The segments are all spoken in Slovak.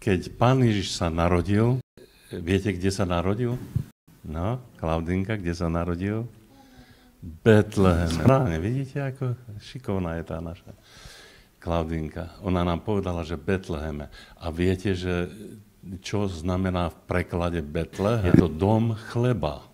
keď Pán Ježiš sa narodil, viete, kde sa narodil? No, Klaudinka, kde sa narodil? Betlehem. Správne, vidíte, ako šikovná je tá naša Klaudinka. Ona nám povedala, že Betleheme. A viete, že čo znamená v preklade Betlehem? Je to dom chleba.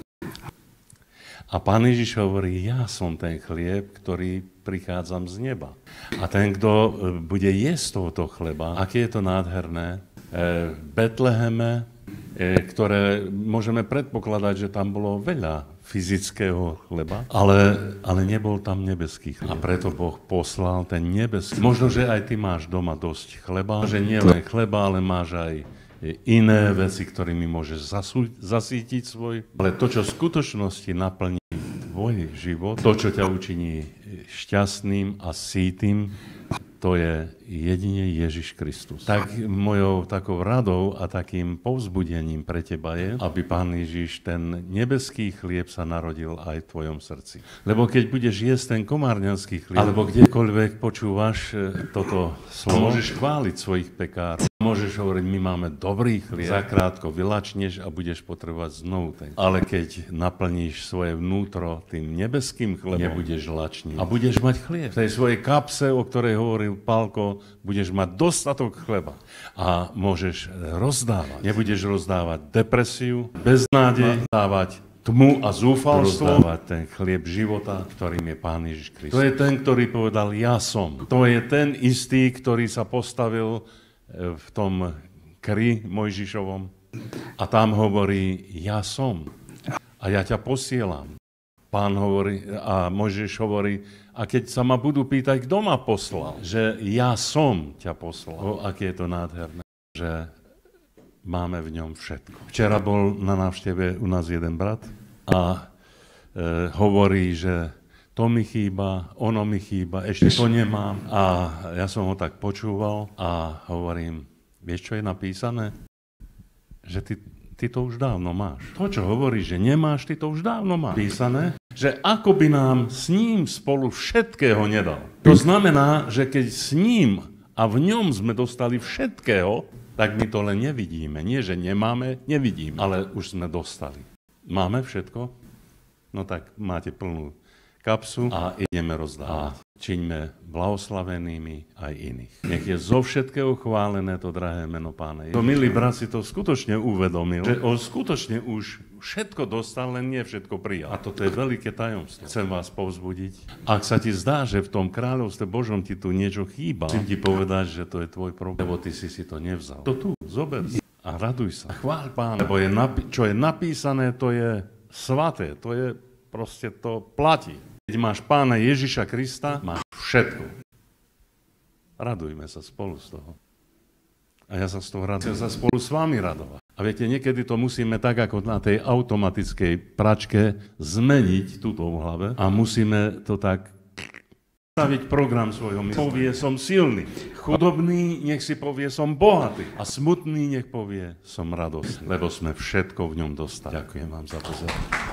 A Pán Ježiš hovorí, ja som ten chlieb, ktorý prichádzam z neba. A ten, kto bude jesť tohoto chleba, aké je to nádherné, v Betleheme, ktoré môžeme predpokladať, že tam bolo veľa fyzického chleba, ale nebol tam nebeský chlieb. A preto Boh poslal ten nebeský. Možno, že aj ty máš doma dosť chleba, že nie len chleba, ale máš aj iné veci, ktorými môžeš zasítiť svoj. Ale to, čo v skutočnosti naplní tvoj život, to, čo ťa učiní šťastným a sýtým, to je jedine Ježiš Kristus. Tak mojou takou radou a takým povzbudením pre teba je, aby Pán Ježiš, ten nebeský chlieb sa narodil aj v tvojom srdci. Lebo keď budeš jesť ten komárňanský chlieb, alebo kdekoľvek počúvaš toto slovo, môžeš chváliť svojich pekárov. Môžeš hovoriť, my máme dobrý chlieb, zakrátko vylačneš a budeš potrebovať znovu ten. Ale keď naplníš svoje vnútro tým nebeským chlebom, nebudeš lačný a budeš mať chlieb. V tej svojej kapse, o ktorej hovoril Pálko, budeš mať dostatok chleba a môžeš rozdávať. Nebudeš rozdávať depresiu, beznádej, dávať tmu a zúfalstvo, rozdávať ten chlieb života, ktorým je Pán Ježiš Kristus. To je ten, ktorý povedal, ja som. To je ten istý, ktorý sa postavil v tom kri Mojžišovom a tam hovorí, ja som a ja ťa posielam. Pán hovorí a Mojžiš hovorí, a keď sa ma budú pýtať, kto ma poslal, že ja som ťa poslal. Aké je to nádherné, že máme v ňom všetko. Včera bol na návšteve u nás jeden brat a hovorí, že to mi chýba, ono mi chýba, ešte to nemám. A ja som ho tak počúval a hovorím, vieš, čo je napísané? Že ty to už dávno máš. To, čo hovoríš, že nemáš, ty to už dávno máš. Písané, že ako by nám s ním spolu všetkého nedal. To znamená, že keď s ním a v ňom sme dostali všetkého, tak my to len nevidíme. Nie, že nemáme, nevidíme, ale už sme dostali. Máme všetko? No tak máte plnú kapsu a ideme rozdávať. A čiňme blahoslavenými aj iných. Nech je zo všetkého chválené to drahé meno Pána Ježiša. To milý brat si to skutočne uvedomil, že on skutočne už všetko dostal, len nie všetko prijal. A toto je veľké tajomstvo. Chcem vás povzbudiť. Ak sa ti zdá, že v tom kráľovstve Božom ti tu niečo chýba, chcem ti povedať, že to je tvoj problém, lebo ty si to nevzal. To tu, zober a raduj sa. A chváľ Pána, lebo čo je napísané, to je svaté, to je proste, to platí. Keď máš Pána Ježiša Krista, máš všetko. Radujme sa spolu z toho. A ja sa z toho radujem. Chcem sa spolu s vami radovať. A viete, niekedy to musíme tak, ako na tej automatickej pračke, zmeniť túto v hlave a musíme to tak staviť program svojho mysle. Povie, som silný. Chudobný, nech si povie, som bohatý. A smutný, nech povie, som radostný. Lebo sme všetko v ňom dostali. Ďakujem vám za pozornosť.